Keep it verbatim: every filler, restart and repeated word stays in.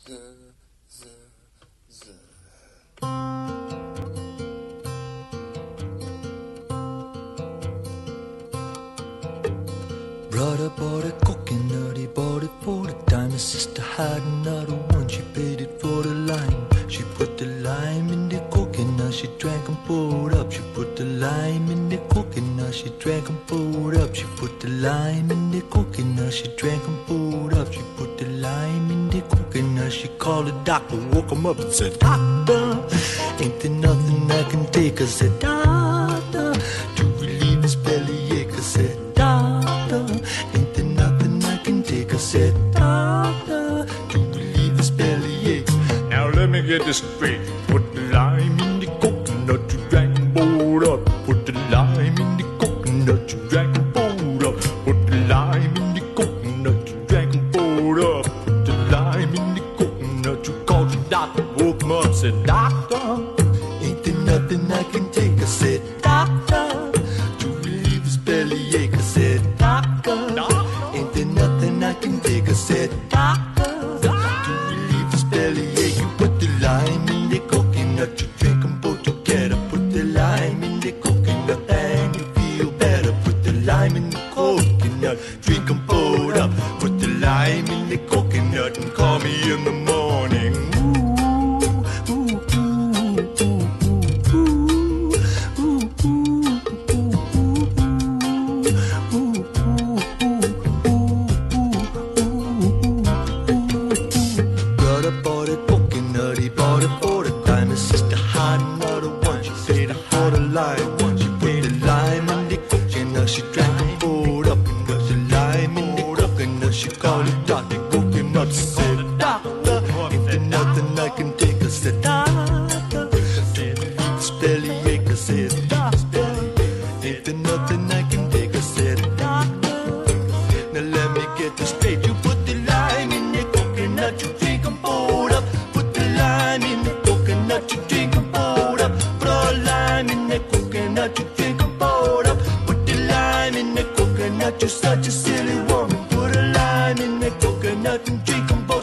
Brother bought a coconut, he bought it for the dime. His sister had another one, she paid it for the lime. She put the lime in the coconut, she drank and poured up. She put the lime in the coconut, she drank and poured up. She put the lime in the coconut, she drank and poured up. She put the lime in the coconut, she called the doctor, woke him up and said, Doctor, ain't there nothing I can take? I said, Doctor, to relieve his bellyache. I said, Doctor, ain't there nothing I can take? I said, Doctor, to relieve his bellyache. Now let me get this straight. Put the lime in the coconut, you drank and poured up. Put the lime in the coconut, you drank and poured up. Put the lime in the coconut, you drank and poured up. Put the lime in the coconut, you called the doctor, woke him up, said, Doctor, ain't there nothing I can take? I said, Doctor, to relieve his bellyache. I said, Doctor, ain't there nothing I can take? I said, Doctor, to relieve his bellyache. You put the lime in the coconut, you drink them both together. Put the lime in the coconut and you feel better. Put the lime in the coconut, drink them both up. Put the lime in the coconut and call me in the morning. Ooh, ooh, ooh, ooh, ooh, ooh, ooh. Brother bought a coconut, he bought it for the dime. His sister had another one, she paid it for the lime. She put the lime in the coconut, she drank and poured up. And put the lime in the coconut, she called it doctor, woke him up, she said, Doctor, ain't there nothing I can take? I said, Doctor, to relieve his bellyache. I said, Doctor, ain't there nothing I can take? I said, Doctor, now let me get this straight. You put the lime in the coconut, you drink and poured up. Put the lime in the coconut, you drink and poured up. Put a lime in the coconut, you drink and poured up. Put the lime in the coconut, you're such a silly woman. Put a lime in the coconut and drink and poured up.